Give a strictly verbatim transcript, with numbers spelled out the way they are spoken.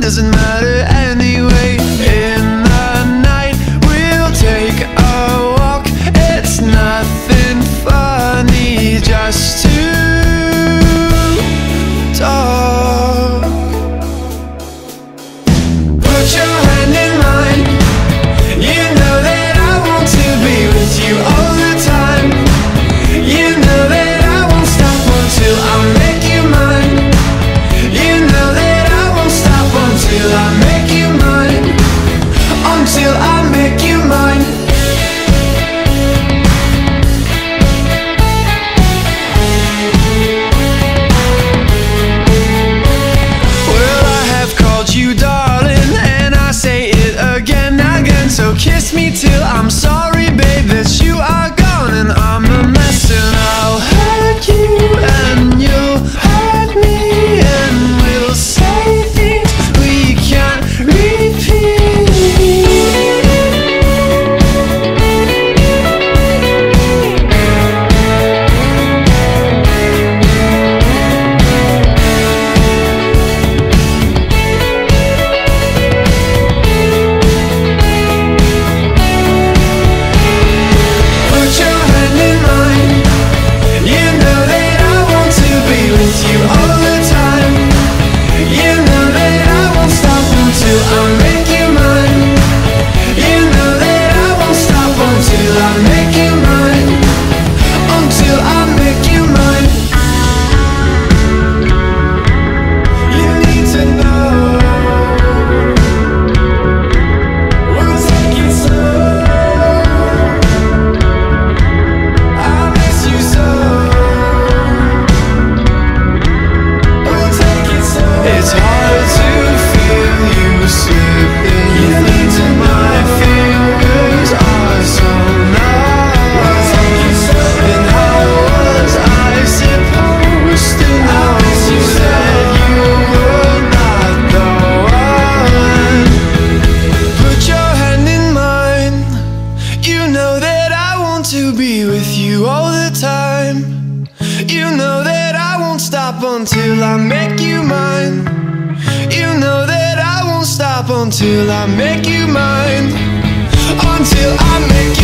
doesn't matter anyway. In the night we'll take a walk. It's nothing funny just to talk. Put your hand in mine. You know that I want to be with you all the time. You know that I won't stop until I make you mine. You know that I won't stop until I make you mine. Until I make you mine. Well, I have called you darling, and I say it again, again. So kiss me till I'm sorry, babe, that you are gone and I'm a mess. And I'll hurt you and you'll hurt me, and we'll say things we can't repeat. Put your hand in mine. You know that I want to be with you all the time. You know that I won't stop until I make you mine. You know that I won't stop until I make you mine. Until I make you mine. You need to know. We'll take it slow. I miss you so. We'll take it slow. It's hard to feel you slipping into my fingers are so numb. We'll take it slow. And how was I supposed to know that you were not the one? Put your hand in mine. You know that I want to be with you all the time. You know that I won't stop until I make you mine. You know that I won't stop until I make you mine. Until I make you